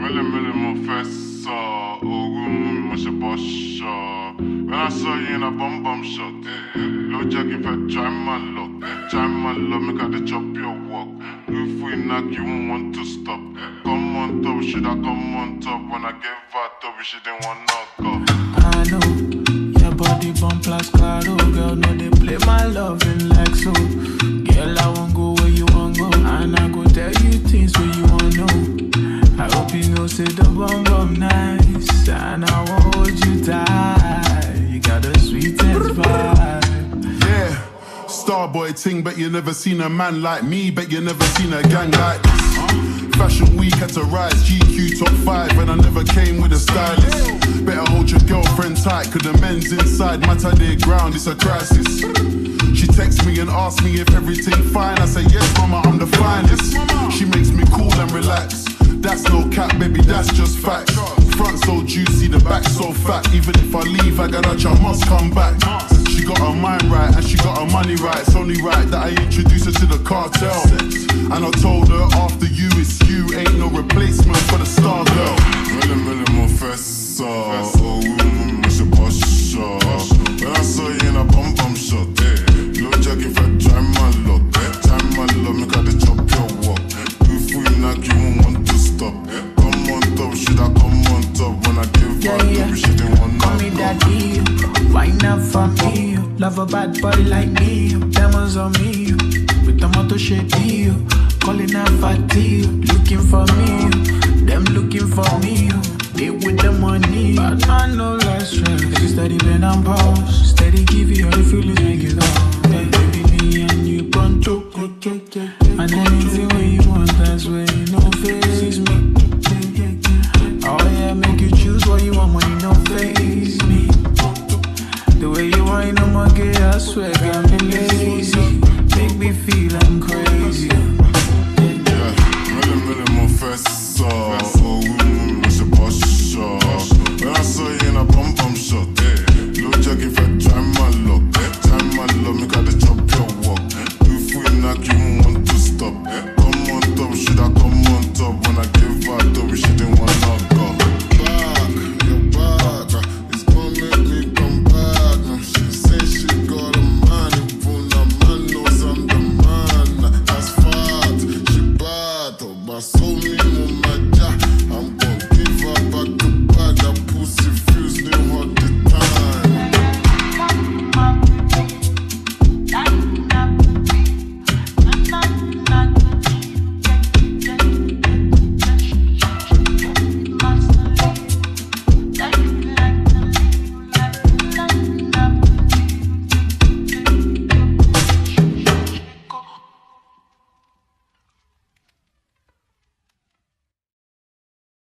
Really more fessa. Oh, much a boss shot. When I saw you in a bum shot, low jacket for try my luck. Try my luck, make her the chop your walk. If we knock, you won't want to stop. Come on top, should I come on top? When I gave her top, she didn't want knock up. I know your body bump plus claro, girl. No, they play my loving like so. Girl, I won't go where you won't go, and I go tell you things where you won't know. I hope you know say the bum nice, and I won't hold you tight. You got the sweetest vibe. Yeah, Starboy ting, bet you never seen a man like me. Bet you never seen a gang like this. Fashion week had to rise, GQ top 5, and I never came with a stylist. Better hold your girlfriend tight, cause the men's inside matter their ground, it's a crisis. She texts me and asks me if everything fine. I say yes mama, I'm the finest. She makes me cool and relax. That's no cap, baby, that's just facts. Front so juicy, the back so fat. Even if I leave, I must come back. She got her mind right and she got her money right. It's only right that I introduce her to the cartel. And I told her after you, it's you. Ain't no replacement for the star girl. Really more fessa. Oh, much a boss shot. When I saw you in a bum shot, low jacket for try my luck. Try my luck, make her the chop your walk. If we knock, you won't want to stop. Come on top, should I come on top? When I give her top, she didn't want call me daddy, wine up for me. Love a bad boy like me. Diamonds on me, with the motor shape you. Calling her fatty, looking for me. Them looking for me. They with the money, but I know less stress. She steady been on pause, steady give you all the feelings, make it up. Hey, baby, me and you pronto. And anything where you want, that's where you know face me. Oh yeah, make you choose what you want when you don't face me. The way you whine on my gay, I swear, got me lazy. Make me feel I'm crazy. Really more fessa.